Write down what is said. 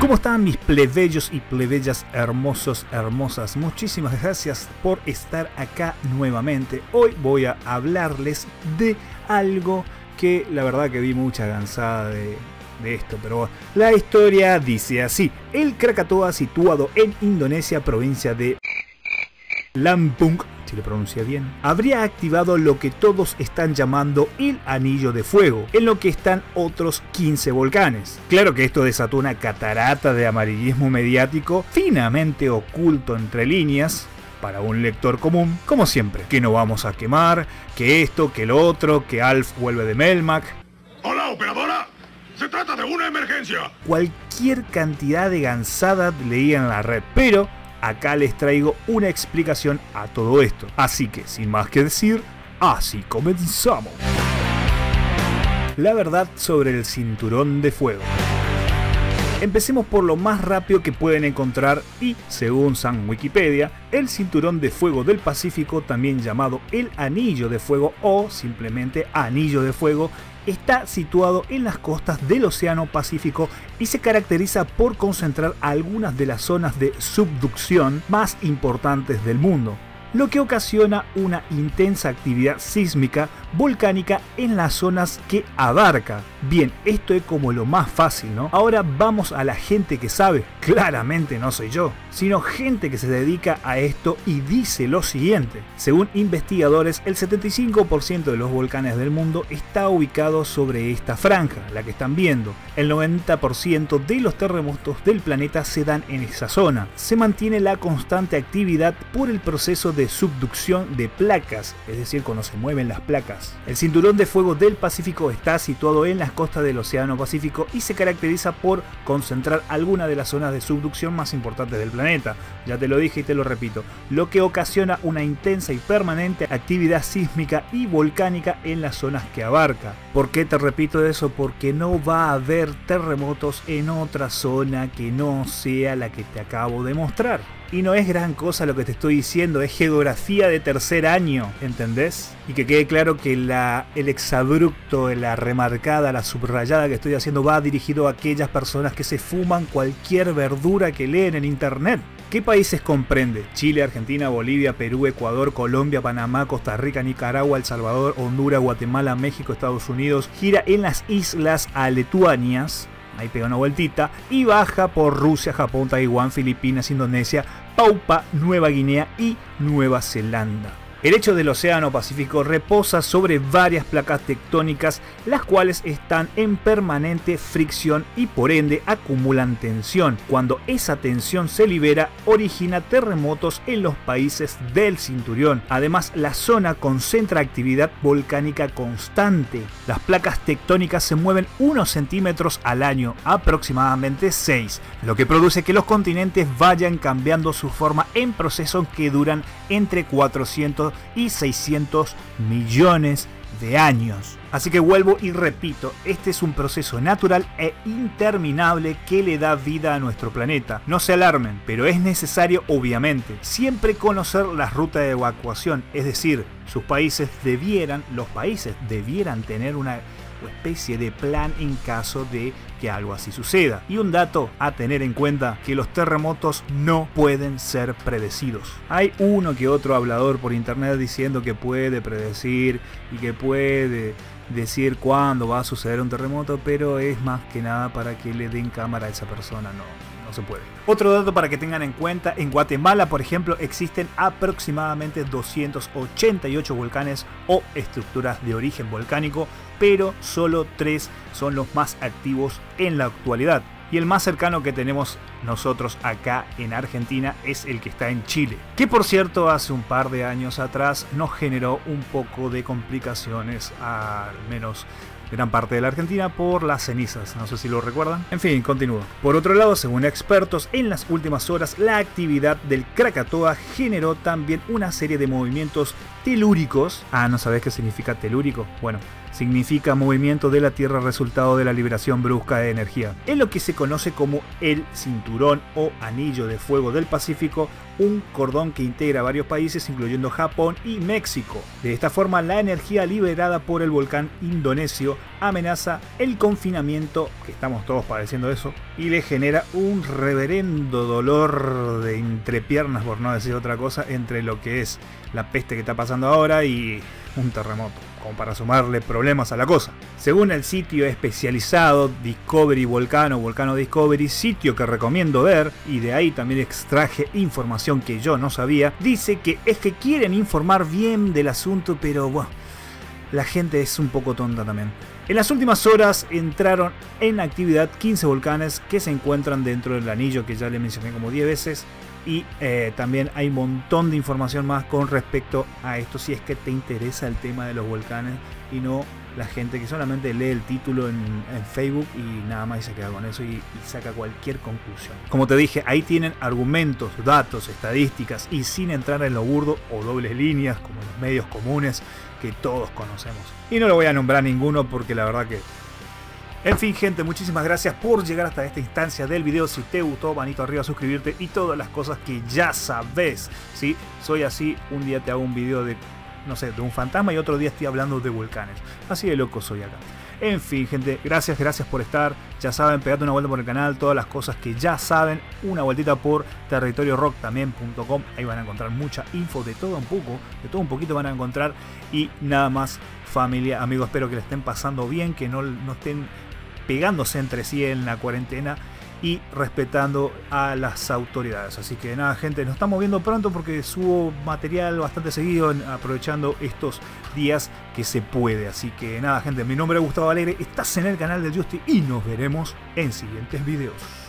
¿Cómo están mis plebeyos y plebeyas hermosos, hermosas? Muchísimas gracias por estar acá nuevamente. Hoy voy a hablarles de algo que la verdad que vi mucha gansada de esto, pero la historia dice así. El Krakatoa, situado en Indonesia, provincia de Lampung, si lo pronuncia bien, habría activado lo que todos están llamando el Anillo de Fuego, en lo que están otros 15 volcanes. Claro que esto desató una catarata de amarillismo mediático finamente oculto entre líneas para un lector común, como siempre, que no vamos a quemar, que esto, que lo otro, que Alf vuelve de Melmac. ¡Hola, operadora! ¡Se trata de una emergencia! Cualquier cantidad de gansada leía en la red, pero acá les traigo una explicación a todo esto. Así que, sin más que decir, así comenzamos. La verdad sobre el cinturón de fuego. Empecemos por lo más rápido que pueden encontrar y, según San Wikipedia, el cinturón de fuego del Pacífico, también llamado el Anillo de Fuego o simplemente Anillo de Fuego, está situado en las costas del Océano Pacífico y se caracteriza por concentrar algunas de las zonas de subducción más importantes del mundo, lo que ocasiona una intensa actividad sísmica volcánica en las zonas que abarca. Bien, esto es como lo más fácil, ¿no? Ahora vamos a la gente que sabe. Claramente no soy yo, sino gente que se dedica a esto y dice lo siguiente. Según investigadores, el 75% de los volcanes del mundo está ubicado sobre esta franja, la que están viendo. El 90% de los terremotos del planeta se dan en esa zona. Se mantiene la constante actividad por el proceso de subducción de placas, es decir, cuando se mueven las placas. El cinturón de fuego del Pacífico está situado en las costas del Océano Pacífico y se caracteriza por concentrar algunas de las zonas de subducción más importantes del planeta. Ya te lo dije y te lo repito, lo que ocasiona una intensa y permanente actividad sísmica y volcánica en las zonas que abarca. ¿Por qué te repito eso? Porque no va a haber terremotos en otra zona que no sea la que te acabo de mostrar. Y no es gran cosa lo que te estoy diciendo, es geografía de tercer año, ¿entendés? Y que quede claro que el exabrupto, la remarcada, la subrayada que estoy haciendo va dirigido a aquellas personas que se fuman cualquier verdura que leen en internet. ¿Qué países comprende? Chile, Argentina, Bolivia, Perú, Ecuador, Colombia, Panamá, Costa Rica, Nicaragua, El Salvador, Honduras, Guatemala, México, Estados Unidos. Gira en las islas aletuanias. Ahí pega una vueltita y baja por Rusia, Japón, Taiwán, Filipinas, Indonesia, Papúa Nueva Guinea y Nueva Zelanda. El lecho del Océano Pacífico reposa sobre varias placas tectónicas, las cuales están en permanente fricción y por ende acumulan tensión. Cuando esa tensión se libera, origina terremotos en los países del cinturón. Además, la zona concentra actividad volcánica constante. Las placas tectónicas se mueven unos centímetros al año, aproximadamente 6, lo que produce que los continentes vayan cambiando su forma en procesos que duran entre 400 y 600 millones de años. Así que vuelvo y repito, este es un proceso natural e interminable que le da vida a nuestro planeta. No se alarmen, pero es necesario obviamente siempre conocer la ruta de evacuación, es decir, los países debieran tener una especie de plan en caso de que algo así suceda. Y un dato a tener en cuenta, que los terremotos no pueden ser predecidos. Hay uno que otro hablador por internet diciendo que puede predecir y que puede decir cuándo va a suceder un terremoto, pero es más que nada para que le den cámara a esa persona, no se puede. Otro dato para que tengan en cuenta, en Guatemala, por ejemplo, existen aproximadamente 288 volcanes o estructuras de origen volcánico, pero solo 3 son los más activos en la actualidad. Y el más cercano que tenemos nosotros acá en Argentina es el que está en Chile, que por cierto hace un par de años atrás nos generó un poco de complicaciones, al menos gran parte de la Argentina, por las cenizas, no sé si lo recuerdan. En fin, continúo. Por otro lado, según expertos, en las últimas horas la actividad del Krakatoa generó también una serie de movimientos telúricos. ¿No sabés qué significa telúrico? Bueno, significa movimiento de la Tierra resultado de la liberación brusca de energía. Es lo que se conoce como el cinturón o anillo de fuego del Pacífico, un cordón que integra varios países incluyendo Japón y México. De esta forma, la energía liberada por el volcán indonesio amenaza el confinamiento, que estamos todos padeciendo eso, y le genera un reverendo dolor de entrepiernas, por no decir otra cosa, entre lo que es la peste que está pasando ahora y un terremoto, como para sumarle problemas a la cosa. Según el sitio especializado Discovery Volcano, Volcano Discovery, sitio que recomiendo ver, y de ahí también extraje información que yo no sabía, dice que es que quieren informar bien del asunto, pero bueno, la gente es un poco tonta también. En las últimas horas entraron en actividad 15 volcanes que se encuentran dentro del anillo que ya le mencioné como 10 veces. Y también hay un montón de información más con respecto a esto, si es que te interesa el tema de los volcanes y no la gente que solamente lee el título en Facebook y nada más y se queda con eso y saca cualquier conclusión. Como te dije, ahí tienen argumentos, datos, estadísticas y sin entrar en lo burdo o dobles líneas como los medios comunes que todos conocemos. Y no lo voy a nombrar ninguno porque la verdad que... En fin, gente, muchísimas gracias por llegar hasta esta instancia del video. Si te gustó, manito arriba, suscribirte y todas las cosas que ya sabes. ¿Sí? Soy así, un día te hago un video de, no sé, de un fantasma y otro día estoy hablando de volcanes. Así de loco soy acá. En fin, gente, gracias por estar. Ya saben, pegate una vuelta por el canal, todas las cosas que ya saben. Una vueltita por territoriorocktambién.com. Ahí van a encontrar mucha info de todo un poco, de todo un poquito van a encontrar. Y nada más, familia, amigos, espero que le estén pasando bien, que no estén pegándose entre sí en la cuarentena y respetando a las autoridades. Así que nada, gente, nos estamos viendo pronto porque subo material bastante seguido aprovechando estos días que se puede. Así que nada, gente, mi nombre es Gustavo Alegre, estás en el canal del Justi y nos veremos en siguientes videos.